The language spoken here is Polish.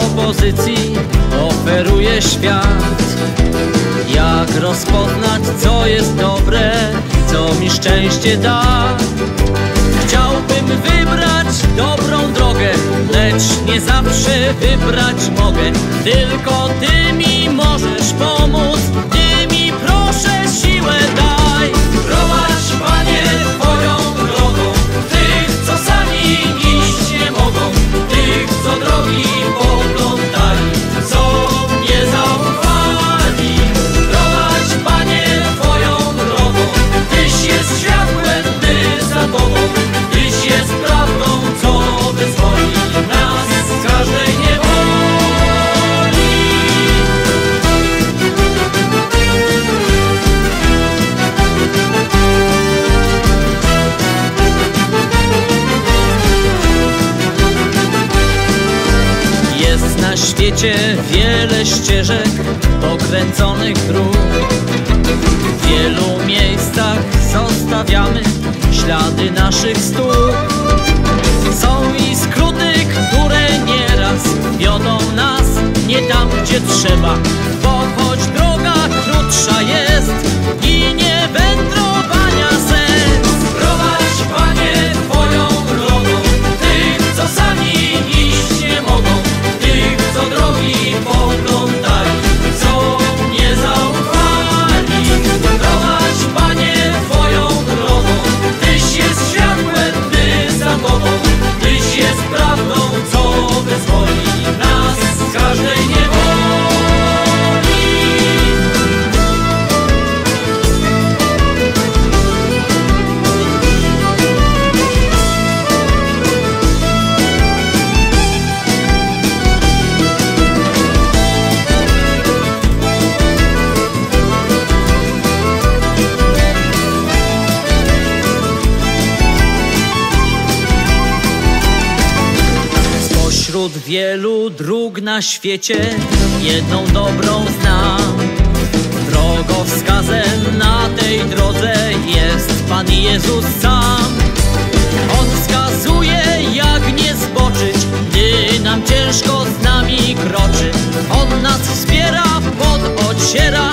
propozycji oferuje świat. Jak rozpoznać, co jest dobre, co mi szczęście da? Chciałbym wybrać dobrą drogę, lecz nie zawsze wybrać mogę. Tylko Ty mi możesz pomóc, Ty mi proszę siłę daj. Prowadź, Panie, Twoją drogą tych, co sami iść nie mogą, tych, co drogi poglądali, co nie zaufali. Prowadź, Panie, Twoją drogą, Tyś jest światłem, Ty za Tobą, Tyś jest prawdą, co wyzwoli nas z każdej niewoli. Jest na świecie wiele ścieżek, pokręconych dróg. W wielu miejscach zostawiamy ślady naszych stóp. Są i skróty, które nieraz wiodą nas nie tam, gdzie trzeba. Bo choć droga krótsza jest, ginie wędrowania sens. Prowadź, Panie, Twoją drogą tych, co sami iść nie mogą, tych, co drogi poglądali, co nie zaufali. Prowadź, Panie, Twoją drogą, Tyś jest światłem, Ty za Tobą, Tyś jest prawdą, co wyzwoli nas z każdej niewoli. Wśród wielu dróg na świecie jedną dobrą znam. Drogowskazem na tej drodze jest Pan Jezus sam. On wskazuje, jak nie zboczyć, gdy nam ciężko z nami kroczy. On nas wspiera, ociera